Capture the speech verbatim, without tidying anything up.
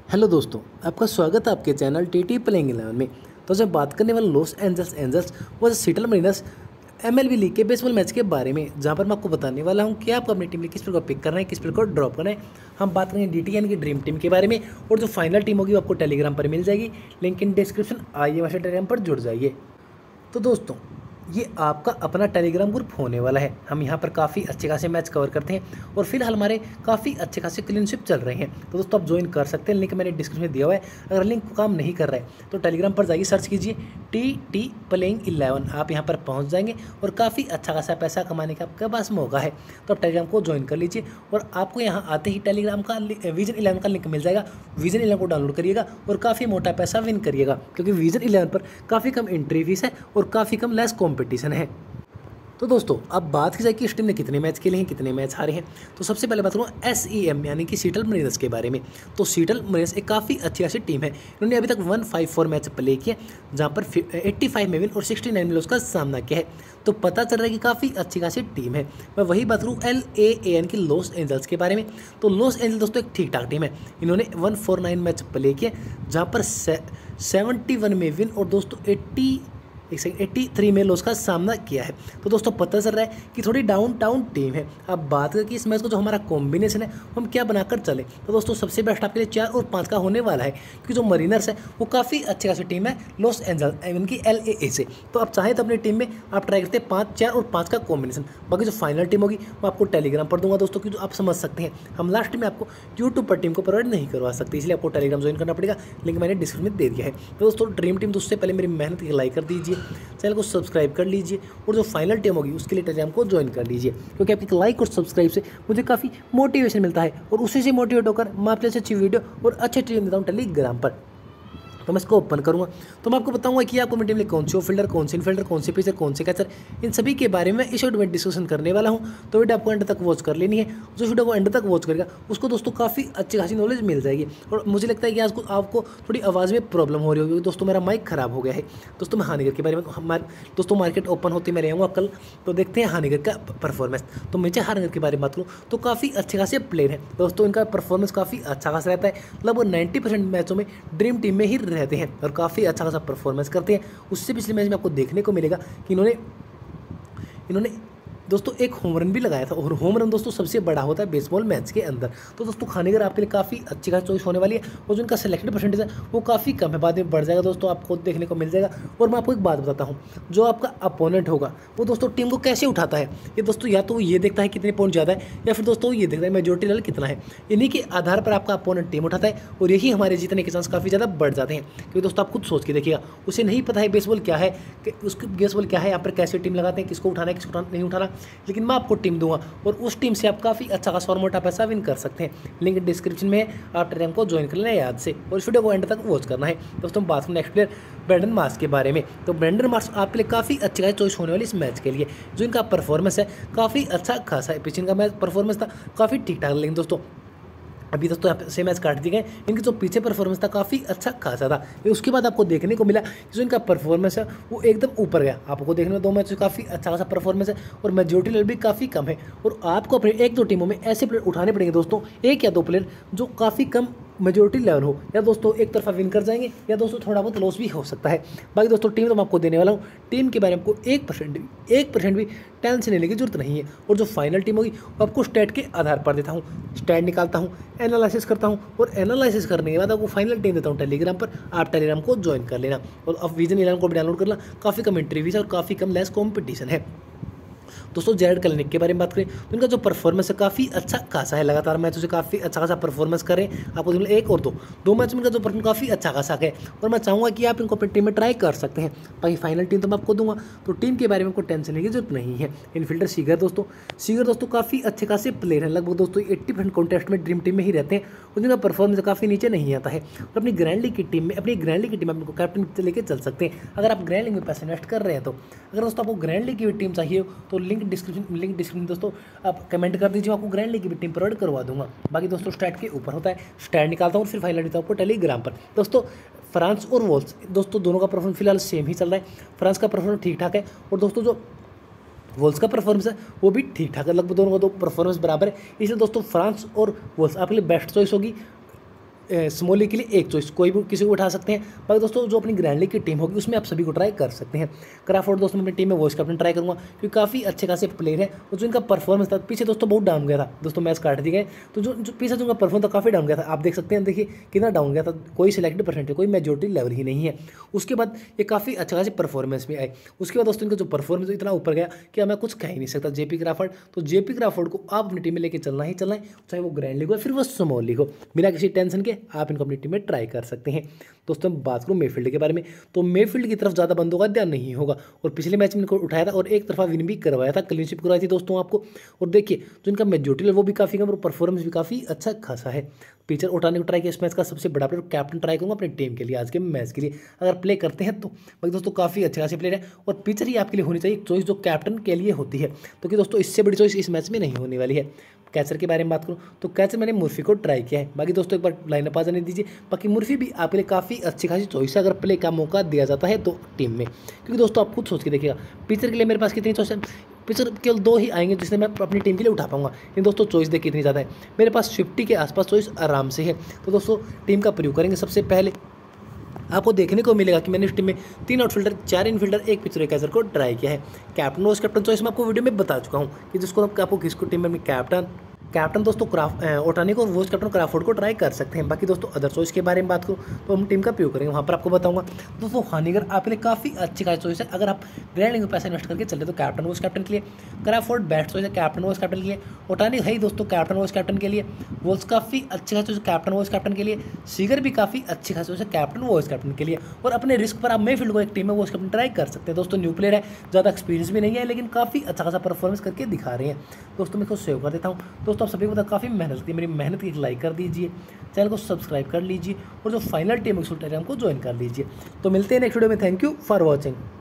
Hello दोस्तों, आपका स्वागत है आपके channel T T playing eleven में। तो जब बात करने वाला लॉस एंजल्स एंजल्स वो सीटल मरीनर्स एमएलबी लीग के बेसबॉल मैच के बारे में, जहां पर मैं आपको बताने वाला हूं कि आपको अपनी टीम में किस प्लेयर को पिक करना है, किस प्लेयर को ड्रॉप करना है। हम बात करेंगे डी टी एन की ड्रीम टीम के बारे में, और जो फाइनल टीम होगी वो आपको टेलीग्राम पर मिल जाएगी। लिंक इन डिस्क्रिप्शन, आइए वैसे टेलीग्राम पर जुड़ जाइए। तो दोस्तों, ये आपका अपना टेलीग्राम ग्रुप होने वाला है। हम यहाँ पर काफ़ी अच्छे खासे मैच कवर करते हैं और फिलहाल हमारे काफ़ी अच्छे खासे क्लीनशिप चल रहे हैं। तो दोस्तों, आप ज्वाइन कर सकते हैं, लिंक मैंने डिस्क्रिप्शन में दिया हुआ है। अगर लिंक काम नहीं कर रहा है तो टेलीग्राम पर जाइए, सर्च कीजिए टी टी प्लेइंग इलेवन, आप यहाँ पर पहुँच जाएंगे और काफ़ी अच्छा खासा पैसा कमाने का आपके पास मौका है। तो आप टेलीग्राम को ज्वाइन कर लीजिए और आपको यहाँ आते ही टेलीग्राम का विजन इलेवन का लिंक मिल जाएगा। विजन इलेवन को डाउनलोड करिएगा और काफ़ी मोटा पैसा विन करिएगा, क्योंकि विजन इलेवन पर काफ़ी कम एंट्री फीस है और काफ़ी कम लेस कॉम्पिटिशन है। तो दोस्तों, अब बात की जाए कि इस टीम ने कितने मैच खेले हैं, कितने मैच हारे हैं। तो सबसे पहले बात करूँ एस ई एम यानी कि सीटल मरीनर्स के बारे में। तो सीटल मरीनर्स एक काफ़ी अच्छी खासी टीम है। इन्होंने अभी तक one five four match play किए, जहाँ पर एट्टी फाइव में विन और सिक्सटी नाइन में लॉस का सामना किया है। तो पता चल रहा है कि काफ़ी अच्छी खासी टीम है। मैं वही बात करूँ एल ए एन की लॉस एंजल्स के बारे में। तो लॉस एंजल्स दोस्तों एक ठीक ठाक टीम है। इन्होंने one four nine match play किए, जहाँ पर सेवेंटी वन में विन और दोस्तों एट्टी एक सेकंड एट्टी थ्री में लॉस का सामना किया है। तो दोस्तों, पता चल रहा है कि थोड़ी डाउन टाउन टीम है। अब बात करें कि इस मैच को जो हमारा कॉम्बिनेशन है हम क्या बनाकर चले, तो दोस्तों सबसे बेस्ट आपके लिए चार और पाँच का होने वाला है, क्योंकि जो मरीनर्स है वो काफ़ी अच्छी खासी टीम है लॉस एंजल्स इनकी एल ए ए से। तो आप चाहें तो अपनी टीम में आप ट्राई करते हैं पाँच चार और पाँच का कॉम्बिनेशन। बाकी जो फाइनल टीम होगी वो आपको टेलीग्राम पर दूंगा दोस्तों, क्योंकि आप समझ सकते हैं हम लास्ट में आपको यूट्यूब पर टीम को प्रोवाइड नहीं करवा सकते, इसलिए आपको टेलीग्राम ज्वाइन करना पड़ेगा। लिंक मैंने डिस्क्रिप्शन में दे दिया है। तो दोस्तों, ड्रीम टीम तो उससे पहले मेरी मेहनत की लाइक कर दीजिए, चैनल को सब्सक्राइब कर लीजिए और जो फाइनल टीम होगी उसके लिए टेलीग्राम को ज्वाइन कर लीजिए, क्योंकि आपकी लाइक और सब्सक्राइब से मुझे काफ़ी मोटिवेशन मिलता है और उसी से मोटिवेट होकर मैं आपके अच्छी वीडियो और अच्छे टीम देता हूँ टेलीग्राम पर। तो मैं इसको ओपन करूँगा तो मैं आपको बताऊंगा कि आपको मेरी टीम में कौन से फील्डर, कौन से इनफील्डर, कौन से पिचर, कौन से कैचर, इन सभी के बारे में इस वीडियो में डिस्कशन करने वाला हूं। तो वीडियो आपको एंड तक वॉच कर लेनी है। जो वीडियो को एंड तक वॉच करेगा उसको दोस्तों काफ़ी अच्छी खासी नॉलेज मिल जाएगी। और मुझे लगता है कि आज को आपको थोड़ी आवाज़ में प्रॉब्लम हो रही होगी, दोस्तों मेरा माइक खराब हो गया है। दोस्तों, मैं हानिगर के बारे में हमारे दोस्तों मार्केट ओपन होती मैं रहूँगा कल, तो देखते हैं हानिगर का परफॉर्मेंस। तो मुझे हानिगर के बारे में बात करूँ तो काफ़ी अच्छे खासे प्लेयर हैं दोस्तों, इनका परफॉर्मेंस काफ़ी अच्छा खासा रहता है। लगभग नाइन्टी परसेंट मैचों में ड्रीम टीम में ही रहते हैं और काफ़ी अच्छा खासा परफॉर्मेंस करते हैं। उससे पिछले मैच में आपको देखने को मिलेगा कि इन्होंने इन्होंने दोस्तों एक होम रन भी लगाया था, और होम रन दोस्तों सबसे बड़ा होता है बेसबॉल मैच के अंदर। तो दोस्तों, खानेगर आपके लिए काफ़ी अच्छी खासी चॉइस होने वाली है, और जो इनका सेलेक्टेड परसेंटेज है वो काफ़ी कम है, बाद में बढ़ जाएगा दोस्तों, आपको देखने को मिल जाएगा। और मैं आपको एक बात बताता हूँ, जो आपका अपोनेंट होगा वो दोस्तों टीम को कैसे उठाता है, ये दोस्तों या तो वो ये देखता है कितने पॉइंट ज़्यादा है, या फिर दोस्तों ये देखता है मेजोरिटी लेवल कितना है। इन्हीं के आधार पर आपका अपोनेंट टीम उठाता है, और यही हमारे जीतने के चांस काफ़ी ज़्यादा बढ़ जाते हैं। क्योंकि दोस्तों, आप खुद सोच के देखिएगा, उसे नहीं पता है बेसबॉल क्या है, कि उसकी बेसबॉल क्या है, यहाँ पर कैसे टीम लगाते हैं, किसको उठाना है, किसको नहीं उठाना। लेकिन मैं आपको टीम दूंगा और उस टीम से आप काफ़ी अच्छा खासा और मोटा पैसा विन कर सकते हैं। लिंक डिस्क्रिप्शन में है, आप टेलीग्राम को ज्वाइन कर लेना याद से, और इस वीडियो को एंड तक वॉच करना है। दोस्तों, बात करें नेक्स्ट प्लेयर ब्रेंडन मार्क्स के बारे में। तो ब्रेंडन मार्क्स आपके लिए काफ़ी अच्छी खासी चॉइस होने वाली इस मैच के लिए। जो इनका परफॉर्मेंस है काफ़ी अच्छा खासा है, पिछले का मैच परफॉर्मेंस था काफ़ी ठीक ठाक, लेकिन दोस्तों अभी दोस्तों यहाँ से मैच काट दिए गए, इनके जो पीछे परफॉर्मेंस था काफ़ी अच्छा खासा था। उसके बाद आपको देखने को मिला कि जो इनका परफॉर्मेंस है वो एकदम ऊपर गया। आपको देखने में दो मैच काफ़ी अच्छा खासा परफॉर्मेंस है, और मेजोरिटी लेवल भी काफ़ी कम है। और आपको अपने एक दो टीमों में ऐसे प्लेयर उठाने पड़ेंगे दोस्तों, एक या दो प्लेयर जो काफ़ी कम मेजोरिटी लेवल हो, या दोस्तों एक तरफा विन कर जाएंगे, या दोस्तों थोड़ा बहुत लॉस भी हो सकता है। बाकी दोस्तों, टीम तो मैं आपको देने वाला हूँ, टीम के बारे में आपको एक परसेंट भी एक परसेंट भी टेंशन लेने की जरूरत नहीं है। और जो फाइनल टीम होगी वो आपको स्टैट के आधार पर देता हूँ, स्टैट निकालता हूँ, एनालिसिस करता हूँ, और एनालिसिस करने के बाद आपको फाइनल टीम देता हूँ टेलीग्राम पर। आप टेलीग्राम को ज्वाइन कर लेना, और अब विजन इलेवन को भी डाउनलोड करना। काफ़ी कम एंट्री फीस है और काफ़ी कम लेस कॉम्पिटिशन है। दोस्तों, जेरेड क्लेनिक के बारे में बात करें तो इनका जो परफॉर्मेंस है काफ़ी अच्छा खासा है, लगातार मैचों से काफ़ी अच्छा खासा परफॉर्मेंस करें। आपको एक और दो दो मैच में इनका जो परफॉर्मेंस काफ़ी अच्छा खासा है, और मैं चाहूँगा कि आप इनको अपनी टीम में ट्राई कर सकते हैं। बाकी फाइनल टीम तो मैं आपको दूंगा, तो टीम के बारे में कोई टेंशन लेने की जरूरत नहीं है। इनफील्डर सीगर दोस्तों सीगर दोस्तों काफ़ी अच्छे खासे प्लेयर हैं, लगभग दोस्तों एट्टी परसेंट कॉन्टेस्ट में ड्रीम टीम में ही रहते हैं, और जिनका परफॉर्मेंस काफ़ी नीचे नहीं आता है। और अपनी ग्रैंड लीग की टीम में अपनी ग्रैंड लीग की टीम में आपको कैप्टन लेके चल सकते हैं, अगर आप ग्रैंड लीग में पैसे इन्वेस्ट कर रहे हैं तो। अगर दोस्तों आपको ग्रैंड लीग की टीम चाहिए तो लिंक डिस्क्रिप्शन लिंक डिस्क्रिप्शन दोस्तों आप कमेंट कर दीजिए, आपको ग्रैंड लीग की भी टीम प्रोवाइड करवा दूंगा। बाकी दोस्तों, स्टैट के ऊपर होता है, स्टैट निकालता हूँ और फिर फाइनल देता हूँ आपको टेलीग्राम पर। दोस्तों, फ्रांस और वॉल्स दोस्तों दोनों का परफॉर्मेंस फिलहाल सेम ही चल रहा है। फ्रांस का परफॉर्मेंस ठीक ठाक है, और दोस्तों जो वॉल्स का परफॉर्मेंस है वो भी ठीक ठाक है, लगभग दोनों का दो परफॉर्मेंस बराबर है। इसलिए दोस्तों, फ्रांस और वॉल्स आपके लिए बेस्ट चॉइस होगी। स्मॉल लीग के लिए एक चॉइस, कोई भी किसी को उठा सकते हैं। बाकी दोस्तों जो अपनी ग्रैंड लीग की टीम होगी उसमें आप सभी को ट्राई कर सकते हैं। क्राफोर्ड दोस्तों मैं अपनी टीम में वॉइस कैप्टन ट्राई करूँगा क्योंकि काफ़ी अच्छे खासे प्लेयर है और जो इनका परफॉर्मेंस था पीछे दोस्तों बहुत डाउन गया था, दोस्तों मैच काट दिए गए, तो जो जो पीछे जो उनका परफॉर्म था काफ़ी डाउन गया था। आप देख सकते हैं, देखिए कितना डाउन गया था, कोई सिलेक्टेड परसेंट है, कोई मेजोरिटी लेवल ही नहीं है। उसके बाद ये काफ़ी अच्छा खासी परफॉर्मेंस भी आए। उसके बाद दोस्तों इनका जो परफॉर्मेंस इतना ऊपर गया कि मैं कुछ कह ही नहीं सकता। जेपी क्राफोर्ड, तो जेपी क्राफोर्ड को आप अपनी टीम में लेके चलना ही चलना है, चाहे वो ग्रैंड लीग हो फिर वो स्मॉल लीग हो, बिना किसी टेंशन के आप इनको अपनी टीम में ट्राई कर सकते हैं। दोस्तों बात करूँ मेफील्ड के बारे में, तो मेफील्ड की तरफ ज़्यादा बंदों का ध्यान नहीं होगा और पिछले मैच में इनको उठाया था और एक तरफा विन भी करवाया था, क्लीनशिप करवाई थी दोस्तों आपको। और देखिए जो इनका मेजोरिटी वो भी काफ़ी कम और परफॉर्मेंस भी काफ़ी अच्छा खासा है। पिचर उठाने को ट्राई किया इस मैच का सबसे बड़ा प्लेयर कैप्टन ट्राई करूँगा अपनी टीम के लिए आज के मैच के लिए, अगर प्ले करते हैं तो। बाकी दोस्तों काफ़ी अच्छे खासे प्लेयर है और पिचर ही आपके लिए होनी चाहिए चॉइस जो कैप्टन के लिए होती है, तो कि दोस्तों इससे बड़ी चॉइस इस मैच में नहीं होने वाली है। कैचर के बारे में बात करूँ तो कैचर मैंने मुर्फी को ट्राई किया है। बाकी दोस्तों एक बार लाइनअप आ जाने दीजिए। बाकी मुर्फी भी आपके लिए काफ़ी अच्छी खासी चॉइस है अगर प्ले का मौका दिया जाता है तो टीम में, क्योंकि दोस्तों आप खुद सोच के देखिएगा पिचर के लिए मेरे पास कितनी चॉइस है। पिचर केवल दो ही आएंगे जिससे मैं अपनी टीम के लिए उठा पाऊंगा, लेकिन दोस्तों चॉइस देखिए कितनी ज़्यादा है, मेरे पास फिफ्टी के आसपास चॉइस आराम से है। तो दोस्तों टीम का प्रयोग करेंगे। सबसे पहले आपको देखने को मिलेगा कि मैंने इस टीम में तीन आउटफील्डर, चार इनफील्डर, एक पिचर एक कैचर को ट्राई किया है। कैप्टन वाइस कैप्टन चॉइस मैं आपको वीडियो में बता चुका हूँ कि जिसको आपको किसको टीम में कैप्टन कैप्टन दोस्तों क्राफ ओटानी को और वॉइस कैप्टन क्राफोर्ड को ट्राई कर सकते हैं। बाकी दोस्तों अदर चॉइस के बारे में बात करूँ तो हम टीम का प्रयोग करेंगे, वहाँ पर आपको बताऊंगा। दोस्तों हानिगर आपके लिए काफ़ी अच्छी खासी चॉइस है अगर आप ग्रैंड लीग में पैसा इन्वेस्ट करके चलते तो कैप्टन वॉइस कैप्टन के लिए। क्राफोर्ड बेस्ट चॉइस है कैप्टन वॉइस कैप्टन के लिए। ओटानी है ही दोस्तों कैप्टन वॉइस कैप्टन के लिए। वॉल्स काफ़ी अच्छी खासी चॉइस कैप्टन वॉइस कैप्टन के लिए। सीगर भी काफ़ी अच्छी खासी चॉइस है कैप्टन वॉइस कैप्टन के लिए। और अपने रिस्क पर आप मेफील्ड को एक टीम में वॉइस कैप्टन ट्राई कर सकते हैं। दोस्तों न्यू प्लेयर है, ज़्यादा एक्सपीरियंस भी नहीं है, लेकिन काफ़ी अच्छा खासा परफॉर्मेंस करके दिखा रहे हैं। दोस्तों मैं इसको सेव कर देता हूँ। दोस्तों आप सभी को पता काफ़ी मेहनत की, मेरी मेहनत की एक लाइक कर दीजिए, चैनल को सब्सक्राइब कर लीजिए और जो फाइनल टीम टेलीग्राम को ज्वाइन कर लीजिए। तो मिलते हैं नेक्स्ट वीडियो में। Thank you for watching.